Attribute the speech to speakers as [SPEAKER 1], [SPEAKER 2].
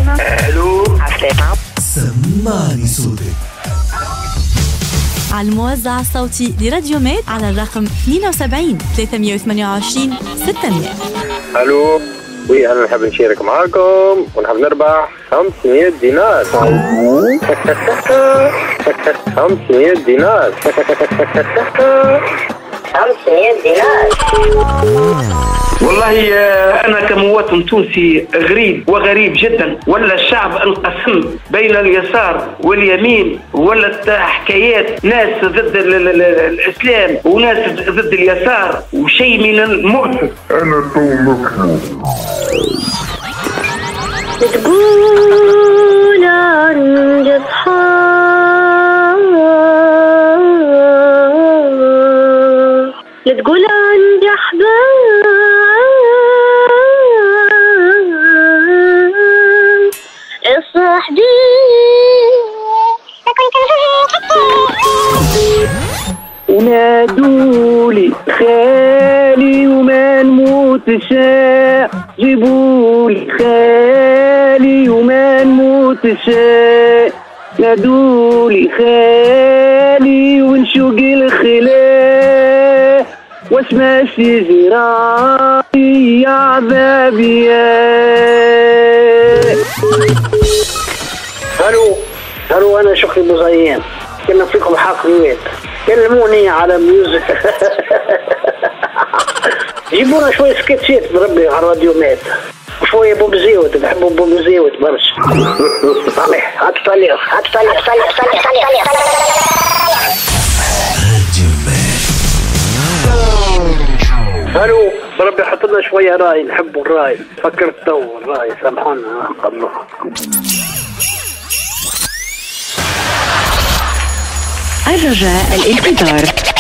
[SPEAKER 1] عالسلامة.
[SPEAKER 2] الو
[SPEAKER 1] عالسلامة.
[SPEAKER 3] سمعني صوتك
[SPEAKER 4] على الموزع الصوتي لراديو ميد على الرقم 72 328 600.
[SPEAKER 2] الو وي انا نحب نشارك معاكم ونحب نربح 500 دينار. 500 دينار.
[SPEAKER 1] 500 دينار.
[SPEAKER 5] والله أنا كمواطن تونسي غريب جدا، ولا الشعب انقسم بين اليسار واليمين، ولت حكايات ناس ضد الإسلام وناس ضد اليسار وشيء من المؤسف.
[SPEAKER 6] أنا تو مكتوب
[SPEAKER 1] تقول عندي أصحاب، لا تقول عندي أحباب، صاحبي
[SPEAKER 5] ونادولي خالي وما نموتش، جيبولي خالي وما نموتش، نادولي خالي ونشوق الخلاء، واش ماشي جيراني يا عذابي.
[SPEAKER 7] الو انا شكري بوزيان، كنا فيكم حاكمين، كلموني على ميوزك. جيبونا شويه سكتشات بربي على راديو مات، وشويه بوب زيود، نحبوا بوب زيود برشا. صالح هاتطلع الو بربي حط لنا شويه راي، نحبوا الراي، فكرت تو الراي، سامحونا قبل.
[SPEAKER 1] الرجاء الانتظار.